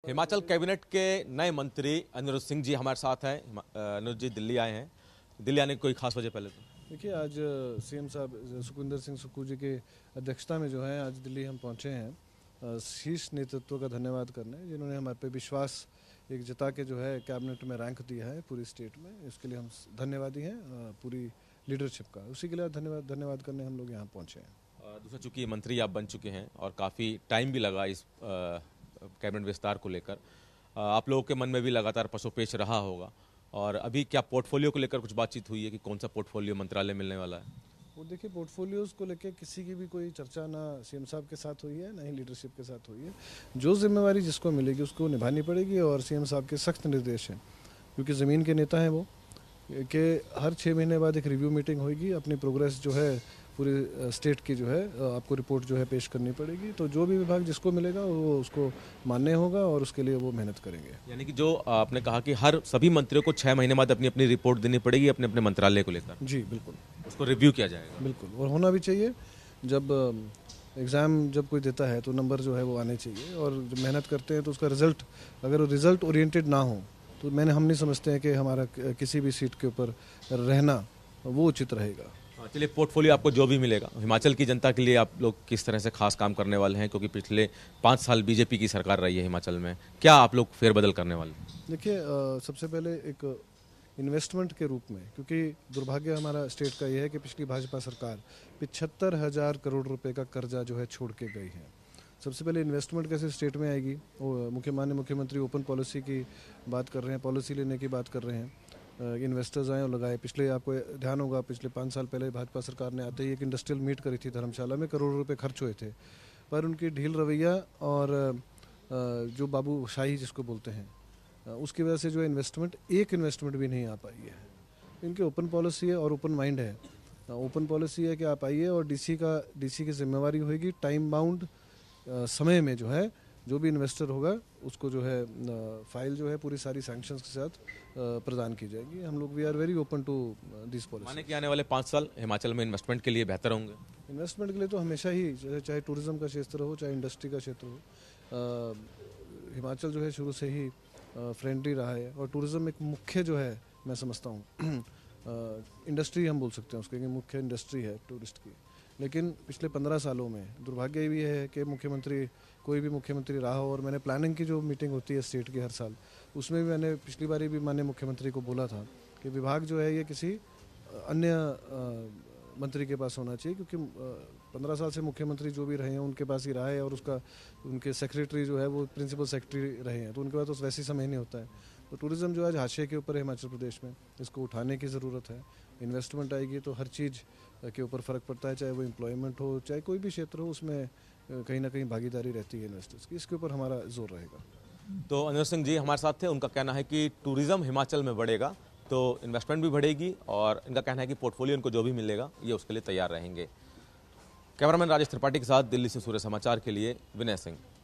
Himachal cabinet के नए मंत्री अनिरुद्ध सिंह जी हमारे साथ हैं। अनिरुद्ध जी दिल्ली आए हैं। दिल्ली आने की कोई खास वजह पहले तो देखिए, आज सीएम साहब सुखविंदर सिंह सुक्खू जी के अध्यक्षता में जो है आज दिल्ली हम पहुंचे हैं शीर्ष नेतृत्व का धन्यवाद करने, जिन्होंने हमारे पे विश्वास एक जता के जो है कैबिनेट में रैंक दिया है पूरी स्टेट में। इसके लिए हम धन्यवादी हैं पूरी लीडरशिप का। उसी के लिए धन्यवाद करने हम लोग यहाँ पहुँचे हैं। दूसरा, चूंकि मंत्री आप बन चुके हैं और काफ़ी टाइम भी लगा इस कैबिनेट विस्तार को लेकर, आप लोगों के मन में भी लगातार पसोपेश रहा होगा, और अभी क्या पोर्टफोलियो को लेकर कुछ बातचीत हुई है कि कौन सा पोर्टफोलियो मंत्रालय मिलने वाला है? वो देखिए, पोर्टफोलियोज को लेकर किसी की भी कोई चर्चा ना सीएम साहब के साथ हुई है, ना ही लीडरशिप के साथ हुई है। जो जिम्मेवारी जिसको मिलेगी उसको निभानी पड़ेगी, और सीएम साहब के सख्त निर्देश हैं, क्योंकि ज़मीन के नेता हैं वो, कि हर 6 महीने बाद एक रिव्यू मीटिंग होगी। अपनी प्रोग्रेस जो है पूरे स्टेट की जो है आपको रिपोर्ट जो है पेश करनी पड़ेगी। तो जो भी विभाग जिसको मिलेगा वो उसको मान्य होगा और उसके लिए वो मेहनत करेंगे। यानी कि जो आपने कहा कि हर सभी मंत्रियों को 6 महीने बाद अपनी अपनी रिपोर्ट देनी पड़ेगी अपने अपने मंत्रालय को लेकर? जी बिल्कुल, उसको रिव्यू किया जाएगा। बिल्कुल, और होना भी चाहिए। जब एग्ज़ाम जब कोई देता है तो नंबर जो है वो आने चाहिए, और जब मेहनत करते हैं तो उसका रिजल्ट, अगर रिजल्ट ओरिएंटेड ना हो तो हम नहीं समझते हैं कि हमारा किसी भी सीट के ऊपर रहना वो उचित रहेगा। चलिए, पोर्टफोलियो आपको जो भी मिलेगा, हिमाचल की जनता के लिए आप लोग किस तरह से खास काम करने वाले हैं? क्योंकि पिछले 5 साल बीजेपी की सरकार रही है हिमाचल में, क्या आप लोग फेरबदल करने वाले हैं? देखिए, सबसे पहले एक इन्वेस्टमेंट के रूप में, क्योंकि दुर्भाग्य हमारा स्टेट का ये है कि पिछली भाजपा सरकार 75,000 करोड़ रुपए का कर्जा जो है छोड़ के गई है। सबसे पहले इन्वेस्टमेंट कैसे स्टेट में आएगी? माननीय मुख्यमंत्री ओपन पॉलिसी की बात कर रहे हैं, पॉलिसी लेने की बात कर रहे हैं, इन्वेस्टर्स आए और लगाए। पिछले आपको ध्यान होगा, पिछले 5 साल पहले भाजपा सरकार ने आते ही एक इंडस्ट्रियल मीट करी थी धर्मशाला में, करोड़ों रुपए खर्च हुए थे, पर उनकी ढील रवैया और जो बाबूशाही जिसको बोलते हैं, उसकी वजह से जो एक इन्वेस्टमेंट भी नहीं आ पाई है। इनकी ओपन पॉलिसी है और ओपन माइंड है। ओपन पॉलिसी है कि आप आइए, और डीसी की जिम्मेवारी होगी टाइम बाउंड समय में जो है जो भी इन्वेस्टर होगा उसको जो है फाइल जो है पूरी सारी सैंक्शंस के साथ प्रदान की जाएगी। हम लोग we are very open to this policy. माने कि आने वाले 5 साल हिमाचल में इन्वेस्टमेंट के लिए बेहतर होंगे? इन्वेस्टमेंट के लिए तो हमेशा ही, चाहे टूरिज्म का क्षेत्र हो, चाहे इंडस्ट्री का क्षेत्र हो, हिमाचल जो है शुरू से ही फ्रेंडली रहा है। और टूरिज्म एक मुख्य जो है, मैं समझता हूँ इंडस्ट्री हम बोल सकते हैं उसके, मुख्य इंडस्ट्री है टूरिस्ट की। लेकिन पिछले 15 सालों में दुर्भाग्य भी है कि कोई भी मुख्यमंत्री रहा हो, और मैंने प्लानिंग की जो मीटिंग होती है स्टेट की हर साल, उसमें भी मैंने पिछली बारी भी माननीय मुख्यमंत्री को बोला था कि विभाग जो है ये किसी अन्य मंत्री के पास होना चाहिए, क्योंकि 15 साल से मुख्यमंत्री जो भी रहे हैं उनके पास ही रहा है, और उनके सेक्रेटरी जो है वो प्रिंसिपल सेक्रेटरी रहे हैं, तो उनके पास तो वैसे ही समय नहीं होता है। तो टूरिज्म जो आज हाशिए के ऊपर है हिमाचल प्रदेश में, इसको उठाने की ज़रूरत है। इन्वेस्टमेंट आएगी तो हर चीज़ के ऊपर फ़र्क पड़ता है, चाहे वो एम्प्लॉयमेंट हो, चाहे कोई भी क्षेत्र हो, उसमें कहीं ना कहीं भागीदारी रहती है इन्वेस्टर्स की। इसके ऊपर हमारा जोर रहेगा। तो अनिरुद्ध सिंह जी हमारे साथ थे। उनका कहना है कि टूरिज्म हिमाचल में बढ़ेगा तो इन्वेस्टमेंट भी बढ़ेगी, और इनका कहना है कि पोर्टफोलियो इनको जो भी मिलेगा ये उसके लिए तैयार रहेंगे। कैमरामैन राजेश त्रिपाठी के साथ दिल्ली से सूर्य समाचार के लिए विनय सिंह।